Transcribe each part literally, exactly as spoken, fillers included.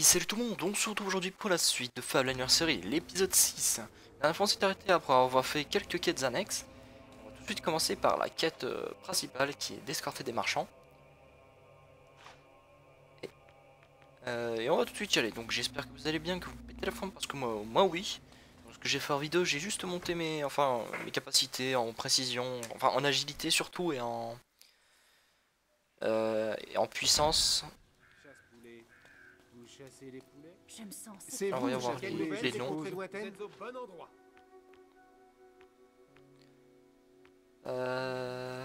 Hey, salut tout le monde, on se retrouve aujourd'hui pour la suite de Fable Anniversary, l'épisode six. La dernière fois on s'est arrêté après avoir fait quelques quêtes annexes. On va tout de suite commencer par la quête euh, principale qui est d'escorter des marchands. Et, euh, et on va tout de suite y aller, donc j'espère que vous allez bien, que vous pétez la forme parce que moi, moi oui. Donc, ce que j'ai fait en vidéo, j'ai juste monté mes, enfin, mes capacités en précision, enfin en agilité surtout et en, euh, et en puissance. Chasse-poulet. Vous chassez les poulets? Je me sens C'est Alors, vous, voyons voir chasse les- poulet, les des lions. contrées lointaines. Vous êtes au bon endroit. Euh...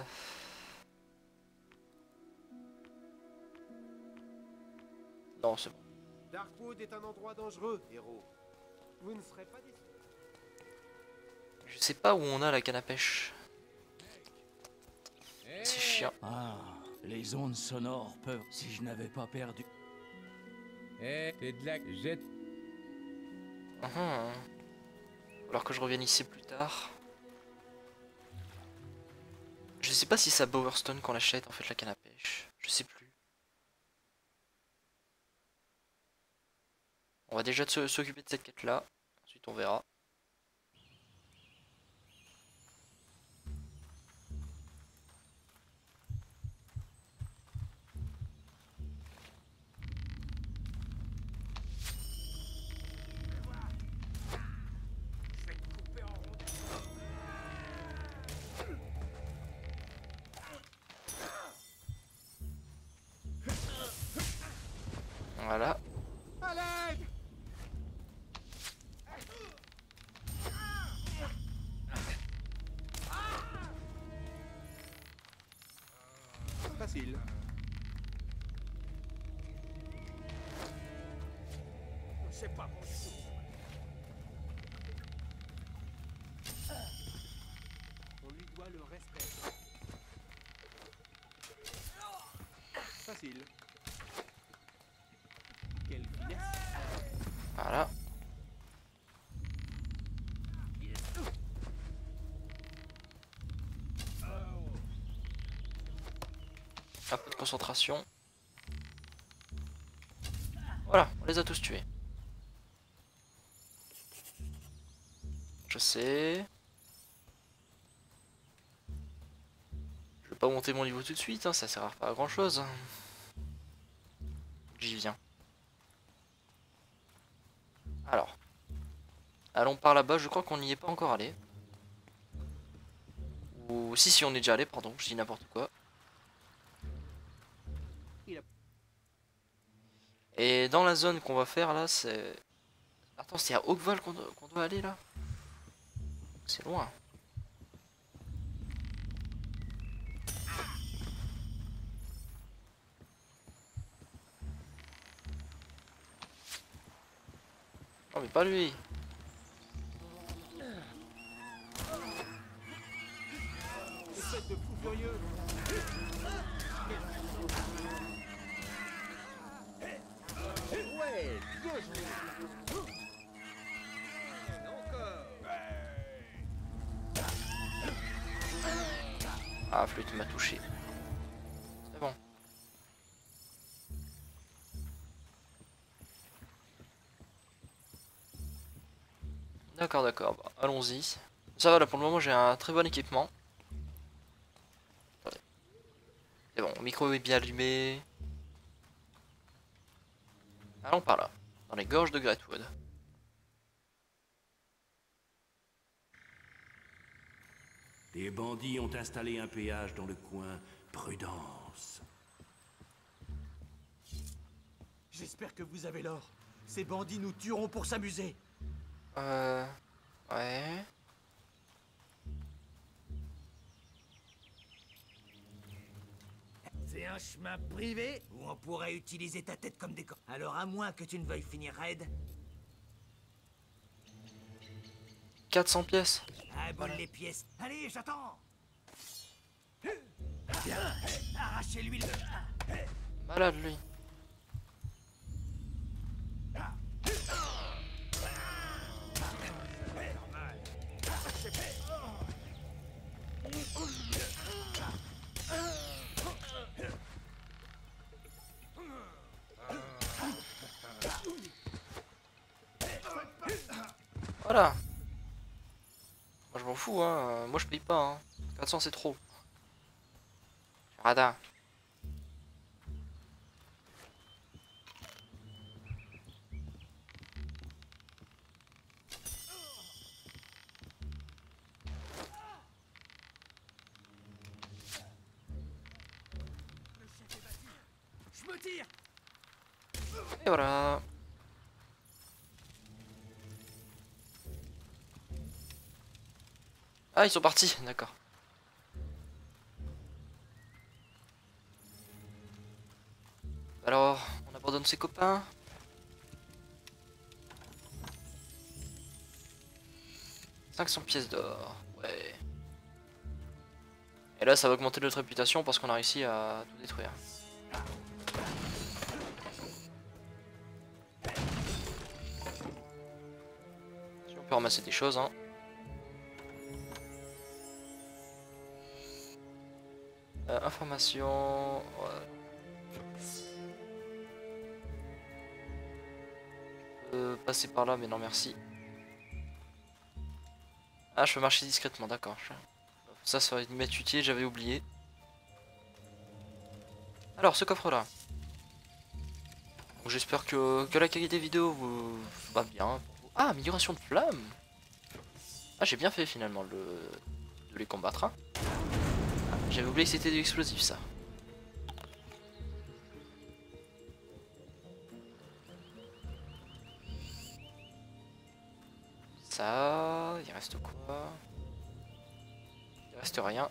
Non, c'est bon. Darkwood est un endroit dangereux, héros. Vous ne serez pas déçus. Je sais pas où on a la canne à pêche. C'est chiant. Ah, les ondes sonores peuvent... Si je n'avais pas perdu... Eh, t'es de la... Jette... Uhum. Alors que je revienne ici plus tard. Je sais pas si c'est à Bowerstone qu'on l'achète en fait la canne à pêche. Je sais plus. On va déjà se- s'occuper de cette quête là. Ensuite on verra. Voilà. À l'aide! Facile. C'est pas bon du tout. On lui doit le respect. Facile. Quelle finesse. Voilà. Un peu de concentration. Voilà, on les a tous tués. Je sais. Je vais pas monter mon niveau tout de suite, hein, ça sert pas à grand chose. J'y viens. Alors. Allons par là-bas, je crois qu'on n'y est pas encore allé. Ou si si on est déjà allé, pardon, je dis n'importe quoi. Et dans la zone qu'on va faire là, c'est... Attends, c'est à Oakval qu'on doit, qu'on doit aller là? C'est loin. Oh mais pas lui. Espèce de fou furieux. Ouais, bien joué. Encore. Ah, flûte m'a touché. C'est bon. D'accord, d'accord, bah, allons-y. Ça va là pour le moment, j'ai un très bon équipement. Attendez. C'est bon, mon micro est bien allumé. Allons par là, dans les gorges de Greatwood. Les bandits ont installé un péage dans le coin. Prudence. J'espère que vous avez l'or. Ces bandits nous tueront pour s'amuser. Euh... Ouais... C'est un chemin privé où on pourrait utiliser ta tête comme décor. Alors à moins que tu ne veuilles finir raide, quatre cents pièces. aboule les pièces. Allez, j'attends. Bien, arrachez-lui le... Malade lui. Moi, je m'en fous, hein. Moi je paye pas. Hein. quatre cents c'est trop. Radin. Je me tire. Et voilà. Ah, ils sont partis, d'accord. Alors, on abandonne ses copains. cinq cents pièces d'or, ouais. Et là, ça va augmenter notre réputation parce qu'on a réussi à tout détruire. Si on peut ramasser des choses, hein. Euh, information... Ouais. Euh, passer par là, mais non merci. Ah, je peux marcher discrètement, d'accord. Ça, ça va m'être utile, j'avais oublié. Alors, ce coffre-là. J'espère que, que la qualité vidéo vous va bien. Ah, amélioration de flamme. Ah, j'ai bien fait finalement le... de les combattre. Hein. Ah, j'avais oublié que c'était de l'explosif, ça. Ça, il reste quoi? Il reste rien.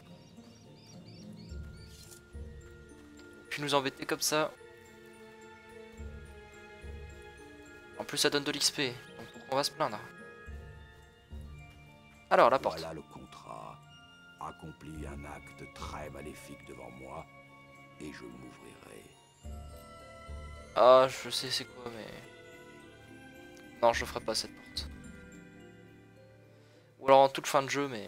Puis nous embêter comme ça. En plus ça donne de l'X P, donc pourquoi on va se plaindre? Alors la porte. Voilà le contrat. Accomplis un acte très maléfique devant moi, et je m'ouvrirai. Ah, je sais c'est quoi, mais... Non, je ferai pas cette porte. Ou alors en toute fin de jeu, mais...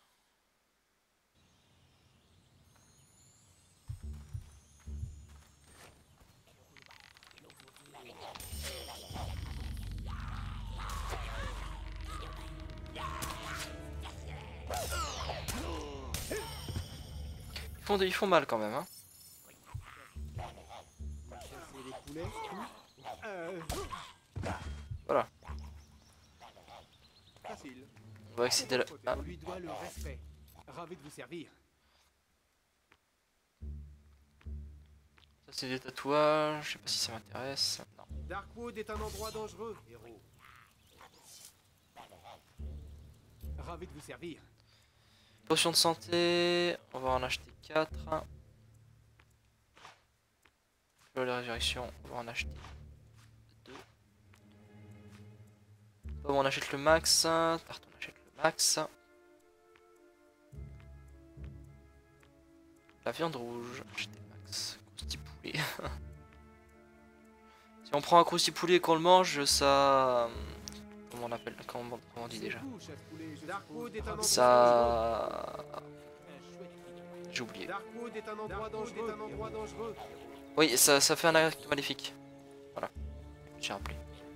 Ils font, ils font mal quand même, hein. Chasser les poulets, tout. Euh, Voilà. Facile. On va accéder à la... Ah, On lui doit le respect. Ravi de vous servir. ça c'est des tatouages, je sais pas si ça m'intéresse. Non. Darkwood est un endroit dangereux, héros. Ravi de vous servir. Potion de santé, on va en acheter quatre. Fleur de résurrection, on va en acheter deux. Bon, on achète le max. Tarte, on achète le max. La viande rouge, acheter le max. Crousti poulet. Si on prend un crousti poulet et qu'on le mange, ça... Comment on appelle? Comment, comment on dit déjà? Darkwood est un endroit Ça... J'ai oublié. Darkwood est un endroit dangereux. Un endroit dangereux. Oui, ça, ça fait un acte maléfique. Voilà. J'ai rappelé.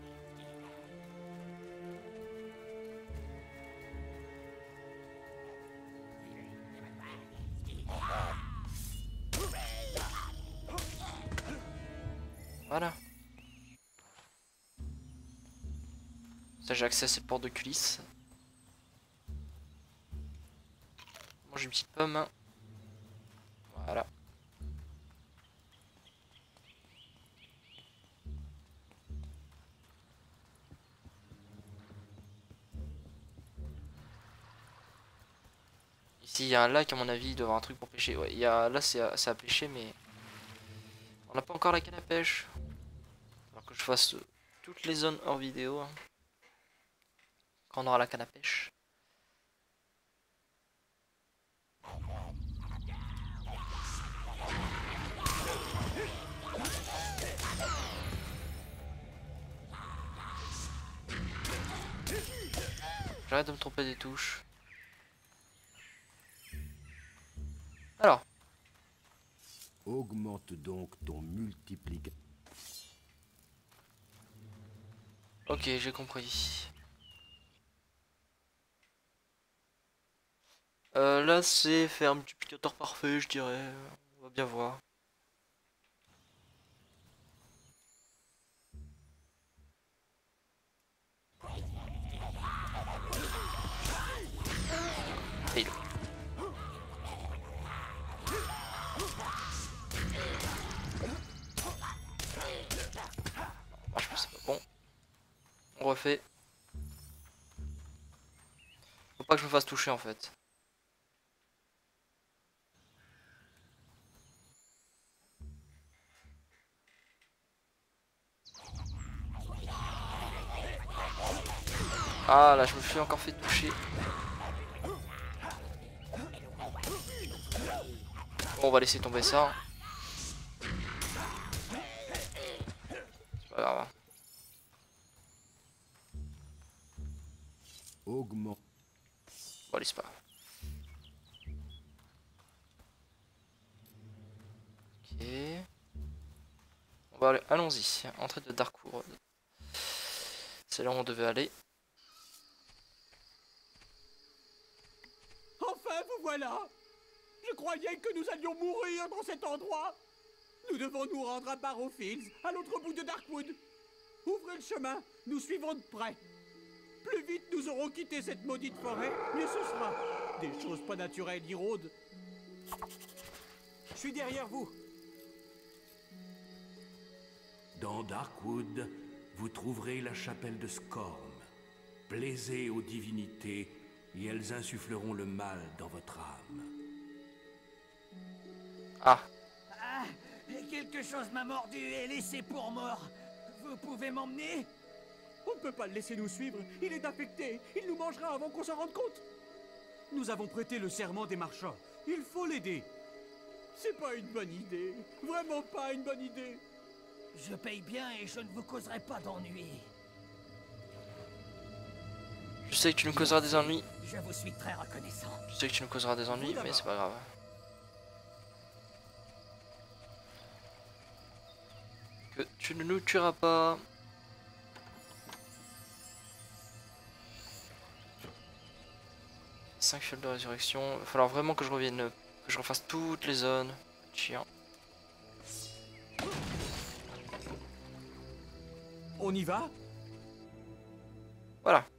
Voilà. Ça, j'ai accès à cette porte de culisse. Mange une petite pomme. Voilà. Ici, il y a un lac, à mon avis, il doit y avoir un truc pour pêcher. Ouais, il y a... là, c'est à... à pêcher, mais... On n'a pas encore la canne à pêche. Alors que je fasse euh, toutes les zones hors vidéo. Hein. Quand on aura la canne à pêche. J'arrête de me tromper des touches. Alors. Augmente donc ton multiplicateur. Ok, j'ai compris. Euh, là, c'est faire un multiplicateur parfait, je dirais. On va bien voir. Et il- Ah, je pense que c'est pas bon. On refait. Faut pas que je me fasse toucher en fait. Ah là, je me suis encore fait toucher. Bon, on va laisser tomber ça. C'est pas grave. Augmente. Bon, allez, c'est pas grave. Ok. On va aller, allons-y. Entrée de Darkwood. C'est là où on devait aller. Enfin, vous voilà! Je croyais que nous allions mourir dans cet endroit! Nous devons nous rendre à Barrowfields, à l'autre bout de Darkwood. Ouvrez le chemin, nous suivons de près. Plus vite nous aurons quitté cette maudite forêt, mieux ce sera. Des choses pas naturelles y rôdent. Je suis derrière vous. Dans Darkwood, vous trouverez la chapelle de Scorn. Plaisez aux divinités et elles insuffleront le mal dans votre âme. Ah, Ah, quelque chose m'a mordu et laissé pour mort. Vous pouvez m'emmener? On ne peut pas le laisser nous suivre. Il est affecté. Il nous mangera avant qu'on s'en rende compte. Nous avons prêté le serment des marchands. Il faut l'aider. C'est pas une bonne idée. Vraiment pas une bonne idée. Je paye bien et je ne vous causerai pas d'ennui. je sais que tu nous causeras des ennuis. Je vous suis très reconnaissant. Je sais que tu nous causeras des ennuis, mais c'est pas grave. Que tu ne nous tueras pas. cinq fioles de résurrection. Il va falloir vraiment que je revienne, que je refasse toutes les zones. Chiant. On y va? Voilà.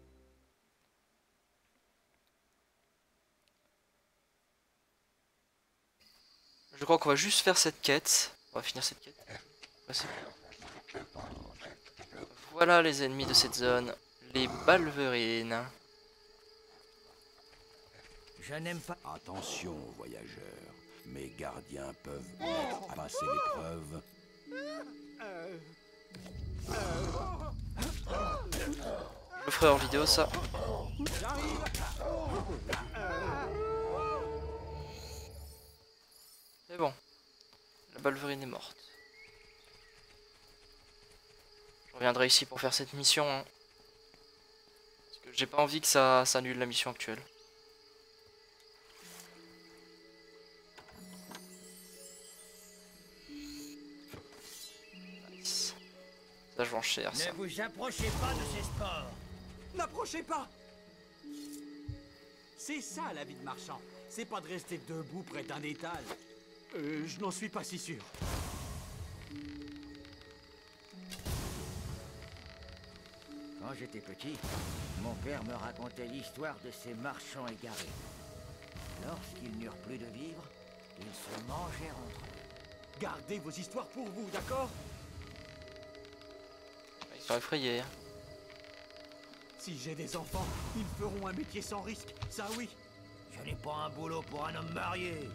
Je crois qu'on va juste faire cette quête. On va finir cette quête. Ouais, c'est bon. Voilà les ennemis de cette zone. Les Balverines. Je n'aime pas... Attention, voyageurs. Mes gardiens peuvent mettre à passer l'épreuve. Je le ferai en vidéo ça. Mais bon. La Balverine est morte. Je reviendrai ici pour faire cette mission. Hein. Parce que j'ai pas envie que ça, ça annule la mission actuelle. Nice. Ça je vends cher ça. Ne vous approchez pas de ces sports. N'approchez pas! C'est ça la vie de marchand. C'est pas de rester debout près d'un étal. Euh, je n'en suis pas si sûr. Quand j'étais petit, mon père me racontait l'histoire de ces marchands égarés. Lorsqu'ils n'eurent plus de vivres, ils se mangèrent entre eux. Gardez vos histoires pour vous, d'accord? Ils sont effrayés. Hein. Si j'ai des enfants, ils feront un métier sans risque, ça oui. Je n'ai pas un boulot pour un homme marié.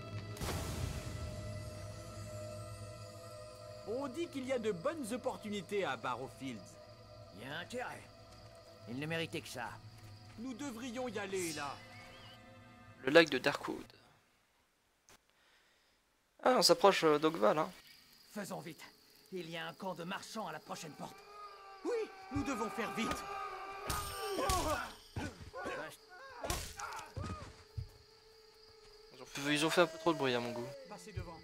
On dit qu'il y a de bonnes opportunités à Barrowfields. Il y a intérêt. Il ne méritait que ça. Nous devrions y aller, là. Le lac de Darkwood. Ah, on s'approche euh, d'Ogval, hein. Faisons vite. Il y a un camp de marchands à la prochaine porte. Oui, nous devons faire vite. Ils ont, fait, ils ont fait un peu trop de bruit à mon goût. Passez devant.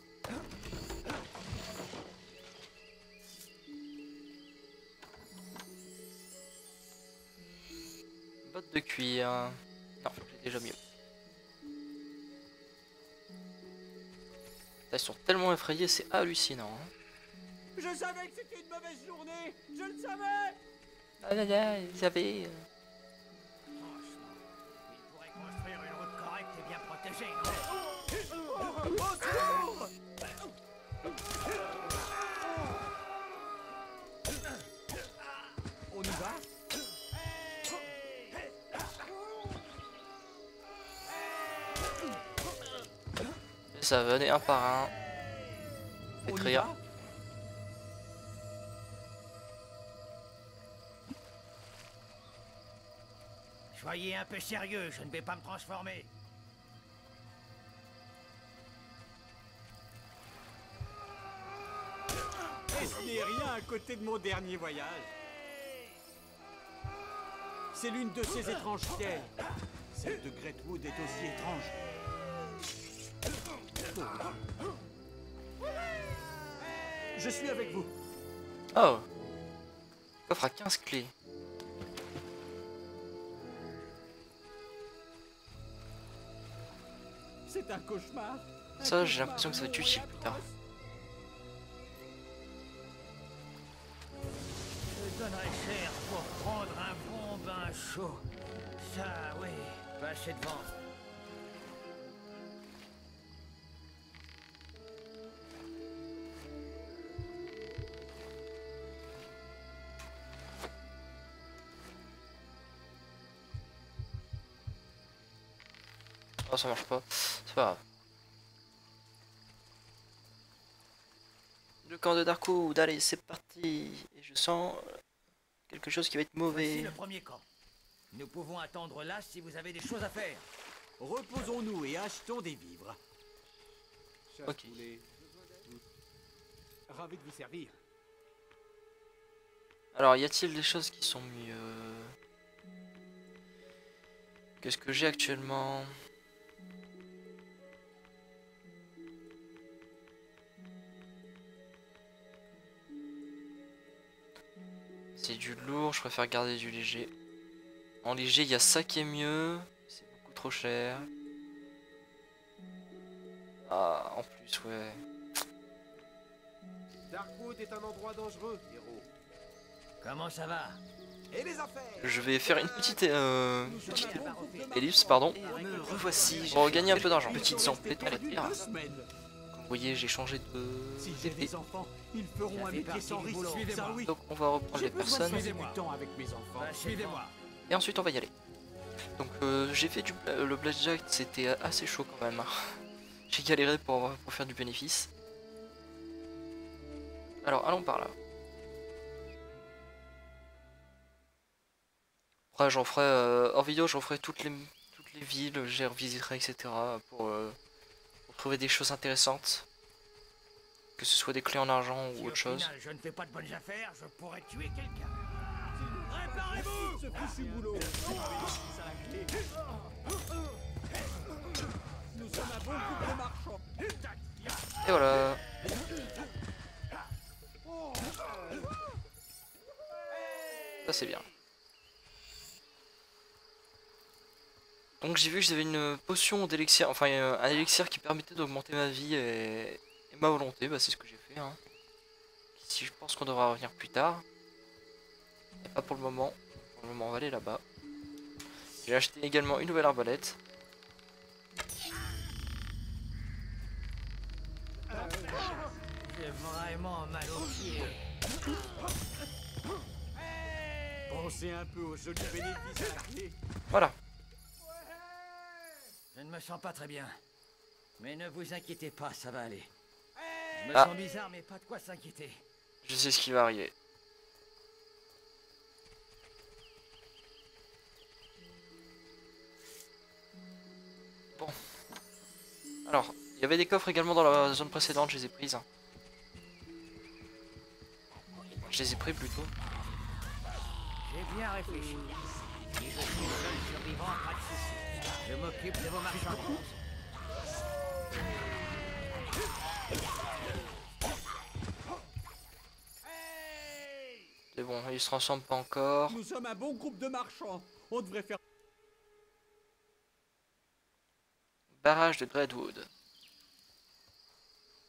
Bottes de cuir. Non, j'ai déjà mieux. Ils sont tellement effrayés, c'est hallucinant. Hein. Je savais que c'était une mauvaise journée. Je le savais. Ah là là, ils avaient... euh, Franchement, il pourrait construire une route correcte et bien protégée, non? Au secours. On y va? Et ça venait un par un. On Faites y rire. va? Soyez un peu sérieux, je ne vais pas me transformer. Et ce n'est rien à côté de mon dernier voyage. C'est l'une de ces étranges pierres. Celle de Greatwood est aussi étrange. Je suis avec vous. Oh. Le coffre à quinze clés. C'est un cauchemar. Un Ça, j'ai cauchemar l'impression que ça va être utile plus tard. atroce. Je donnerais cher pour prendre un bon bain chaud. Ça, oui, passez devant. Oh, ça marche pas. C'est pas grave. Le camp de Darkwood, allez, c'est parti. Et je sens quelque chose qui va être Voici mauvais. le premier camp. Nous pouvons attendre là si vous avez des choses à faire. Reposons-nous et achetons des vivres. Chasse Ok. poulet. Ravi de vous servir. Alors, y a-t-il des choses qui sont mieux? Qu'est-ce que j'ai actuellement? C'est du lourd, je préfère garder du léger. En léger, il y a ça qui est mieux. C'est beaucoup trop cher. Ah, en plus, ouais. Darkwood est un endroit dangereux, héros. Comment ça va? Et les affaires? Je vais faire une petite, euh, Nous sommes petite un bon groupe de ellipse, pardon. marchands. Me revoici. Pour gagner un peu d'argent. Ils Petite sont emplettes, restés on va perdus dire. deux semaines. Comme vous voyez, j'ai changé de S'ils étaient des enfants, ils feront un fait métier partie sans du risque. boulot. Ça, Suivez-moi. oui. Donc on va reprendre J'ai les besoin de personnes passer Suivez-moi. du temps avec mes enfants. Suivez-moi. et ensuite on va y aller. Donc euh, j'ai fait du euh, le blackjack, c'était assez chaud quand même. hein. J'ai galéré pour, avoir- pour faire du bénéfice. Alors allons par là. Après j'en ferai euh, hors vidéo, j'en ferai toutes les toutes les villes, j'ai revisiterai et cetera pour, euh, pour trouver des choses intéressantes. Que ce soit des clés en argent Si ou au autre chose. final, je ne fais pas de bonnes affaires, je pourrais tuer quelqu'un. Préparez-vous! Ce fichu boulot. Ça, la clé. Nous sommes un bon groupe de marchands. Et voilà. Ça c'est bien. Donc j'ai vu que j'avais une potion d'élixir, enfin euh, un élixir qui permettait d'augmenter ma vie et, et ma volonté, bah c'est ce que j'ai fait. Hein. Ici je pense qu'on devra revenir plus tard. Et pas pour le moment. Pour le moment on va aller là-bas. J'ai acheté également une nouvelle arbalète. J'ai vraiment mal aux pieds. Pensez un peu aux jolis bénéfices à la clé. Voilà. Je ne me sens pas très bien. Mais ne vous inquiétez pas, ça va aller. Je me Ah. sens bizarre, mais pas de quoi s'inquiéter. Je sais ce qui va arriver. Bon. Alors, il y avait des coffres également dans la zone précédente, je les ai prises. Je les ai pris plutôt. J'ai bien réfléchi. Si je suis le seul survivant, pas de soucis. Je m'occupe de vos marchandises. C'est bon, ils se transforment pas encore. Nous sommes un bon groupe de marchands. On devrait faire. Barrage de Dreadwood.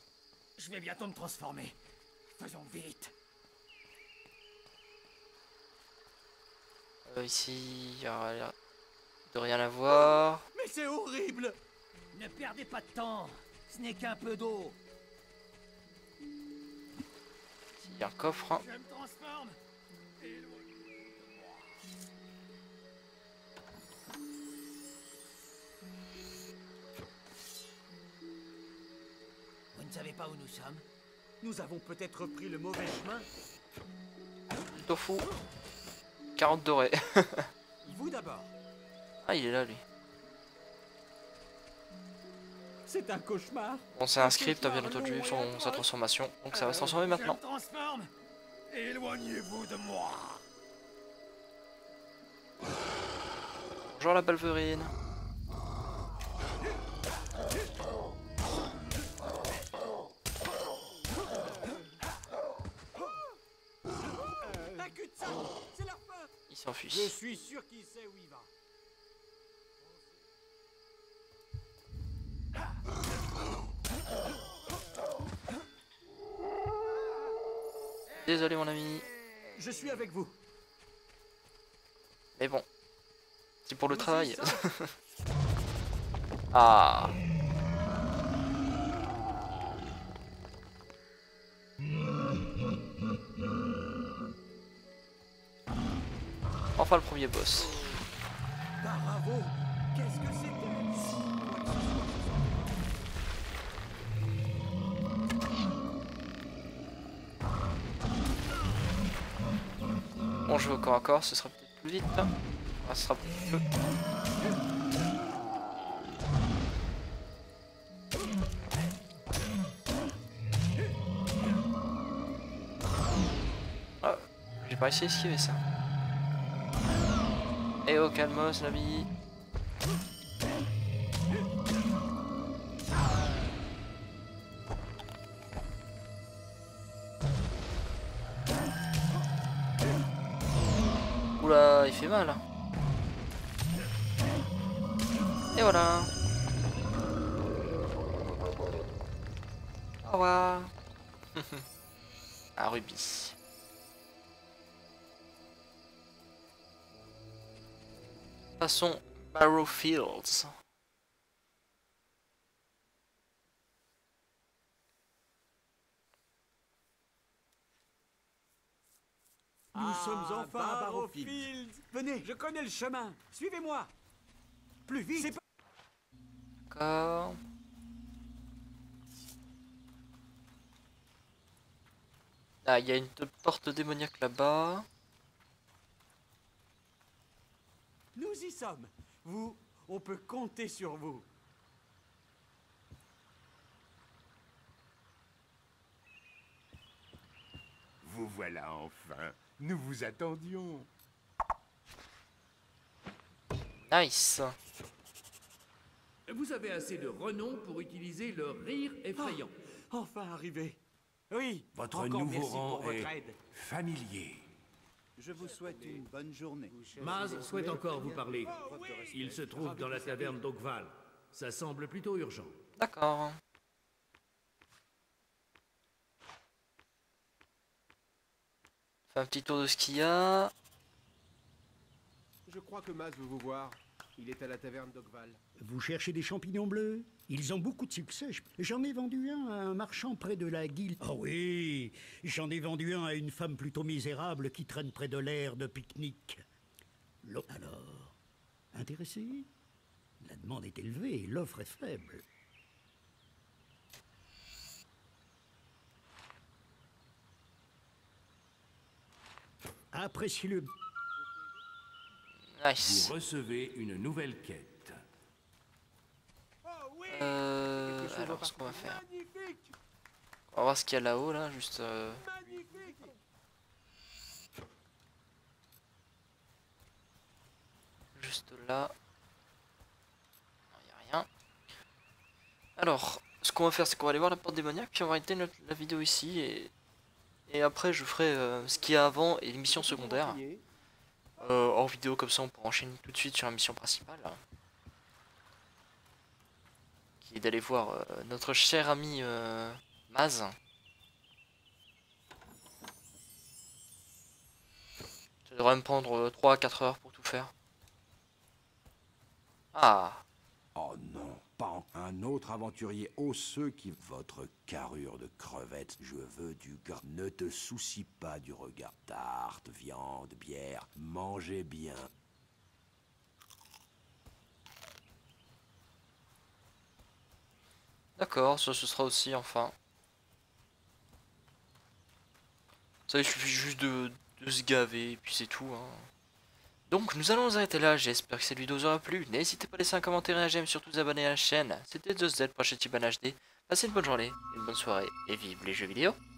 Je vais bientôt me transformer. Faisons vite. Euh, ici, il y a l'air de rien à voir. Mais c'est horrible! Ne perdez pas de temps. Ce n'est qu'un peu d'eau. Il y a un coffre. Hein. Je me transforme. Vous ne savez pas où nous sommes? Nous avons peut-être pris le mauvais chemin. Tofu. carotte dorée. Vous d'abord. Ah, il est là, lui. C'est un cauchemar. Bon, c'est un script, bien entendu, son, sa transformation. Donc ça va se transformer maintenant. Je me transforme. Éloignez-vous de moi. Bonjour la balverine. Un cul-de-sac. C'est la fin. Il s'enfuit. Je suis sûr qu'il sait où il va. Désolé mon ami. Je suis avec vous. Mais bon. C'est pour le travail. Ah. Enfin le premier boss. Bravo. Qu'est-ce que c'était? Bon, je vais au corps à corps, ce sera peut-être plus vite. Hein. Ah, ce sera plus. Ah, j'ai pas réussi à esquiver ça. Eh oh, calmos, l'ami. Oula, il fait mal. Et voilà. Au revoir. Un rubis. Passons Barrow Fields. Nous sommes enfin à Barrowfield. Barrowfield. Venez, je connais le chemin. Suivez-moi. Plus vite. C'est pas... D'accord. Ah, il y a une porte démoniaque là-bas. Nous y sommes. Vous, on peut compter sur vous. Vous voilà enfin. Nous vous attendions. Nice. Vous avez assez de renom pour utiliser le rire effrayant. Enfin arrivé. Oui. Votre encore nouveau merci rang pour est votre aide. familier. Je vous souhaite une bonne journée. Maz souhaite encore vous parler. Il se trouve dans la taverne d'Oakval. Ça semble plutôt urgent. D'accord. Fais un petit tour de ce qu'il y a. Je crois que Maz veut vous voir. Il est à la taverne d'Oakval. Vous cherchez des champignons bleus? Ils ont beaucoup de succès. J'en ai vendu un à un marchand près de la guilde. Oh oui, j'en ai vendu un à une femme plutôt misérable qui traîne près de l'aire de pique-nique. L'o- Alors, intéressé? La demande est élevée et l'offre est faible. Appréciez-le. Nice. Vous recevez une nouvelle quête. Euh, alors, ce qu'on va faire. On va voir ce qu'il y a là-haut, là, juste. Euh... Juste là. Il n'y a rien. Alors, ce qu'on va faire, c'est qu'on va aller voir la porte démoniaque, puis on va arrêter notre- la vidéo ici, et, et après je ferai euh, ce qu'il y a avant et les missions secondaires. Euh, hors vidéo, comme ça on pourra enchaîner tout de suite sur la mission principale. Qui est d'aller voir euh, notre cher ami euh, Maz. Ça devrait me prendre trois à quatre heures pour tout faire. Ah. Oh non, pas en- un autre aventurier osseux qui... Votre carrure de crevette, je veux du gras. Ne te soucie pas du regard. Tarte, viande, bière, mangez bien. D'accord, ça ce sera aussi enfin. Ça il suffit juste de, de se gaver et puis c'est tout. Hein. Donc nous allons nous arrêter là, j'espère que cette vidéo vous aura plu. N'hésitez pas à laisser un commentaire et un j'aime, surtout vous abonner à la chaîne. C'était deux Z pour H D. Passez une bonne journée, une bonne soirée et vive les jeux vidéo.